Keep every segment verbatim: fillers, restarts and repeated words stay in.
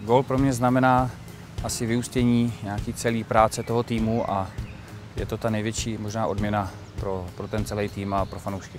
Gól pro mě znamená asi vyústění nějaký celý práce toho týmu a je to ta největší možná odměna pro, pro ten celý tým a pro fanoušky.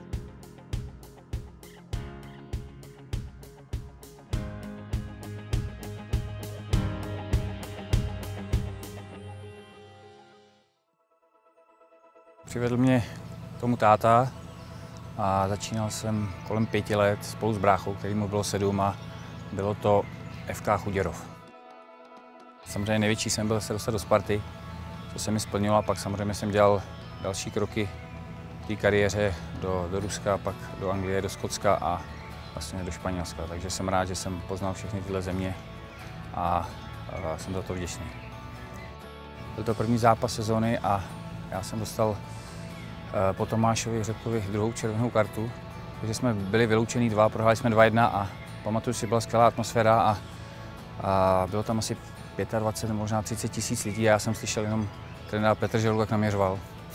Přivedl mě k tomu táta a začínal jsem kolem pěti let spolu s bráchou, který mu bylo sedm a bylo to F K Chuděrov. Samozřejmě největší jsem byl se dostat do Sparty, co se mi splnilo, a pak samozřejmě jsem dělal další kroky v té kariéře do, do Ruska, pak do Anglie, do Skotska a vlastně do Španělska. Takže jsem rád, že jsem poznal všechny tyhle země a, a jsem za to vděčný. Byl to první zápas sezóny a já jsem dostal po Tomášovi Řepkovi druhou červenou kartu, takže jsme byli vyloučení dva, prohráli jsme dva jedna a pamatuju si, byla skvělá atmosféra a, a bylo tam asi dvacet pět, možná třicet tisíc lidí a já jsem slyšel jenom trenéra Petr Želu, jak naměřoval.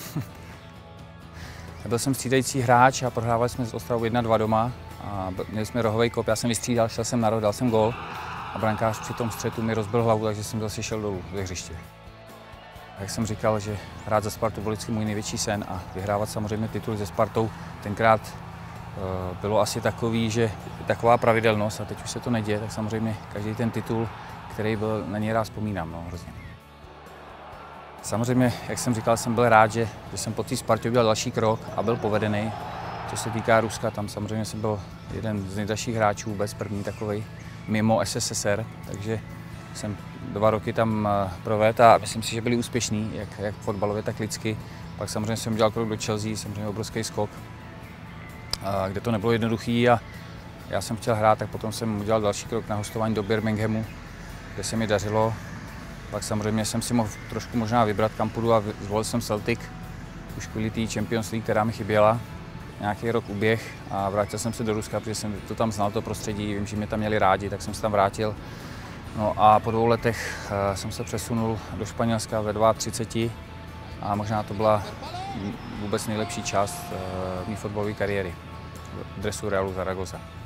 Byl jsem střídající hráč a prohrávali jsme s Ostravou jedna dva doma a měli jsme rohový kop, já jsem vystřídal, šel jsem na roh, dal jsem gól a brankář při tom střetu mi rozbil hlavu, takže jsem zase šel dolů do hřiště. Jak jsem říkal, že hrát za Spartu byl vždycky můj největší sen a vyhrávat samozřejmě tituly se Spartou tenkrát uh, bylo asi takový, že taková pravidelnost a teď už se to neděje, tak samozřejmě každý ten titul, který byl, na něj rád vzpomínám, no, hrozně. Samozřejmě, jak jsem říkal, jsem byl rád, že, že jsem po té Spartě udělal další krok a byl povedený. Co se týká Ruska, tam samozřejmě jsem byl jeden z nejdražších hráčů, vůbec první takovej mimo S S S R, takže jsem dva roky tam provedl a myslím si, že byli úspěšní, jak, jak fotbalově, tak lidsky. Pak samozřejmě jsem udělal krok do Chelsea, samozřejmě obrovský skok, kde to nebylo jednoduchý a já jsem chtěl hrát, tak potom jsem udělal další krok na hostování do Birminghamu, kde se mi dařilo. Pak samozřejmě jsem si mohl trošku možná vybrat, kam půjdu, a zvolil jsem Celtic, už kvůli té Champions League, která mi chyběla. Nějaký rok uběh a vrátil jsem se do Ruska, protože jsem to tam znal, to prostředí, vím, že mě tam měli rádi, tak jsem se tam vrátil. No a po dvou letech uh, jsem se přesunul do Španělska ve třiceti dva a možná to byla vůbec nejlepší část uh, mé fotbalové kariéry v dresu Realu Zaragoza.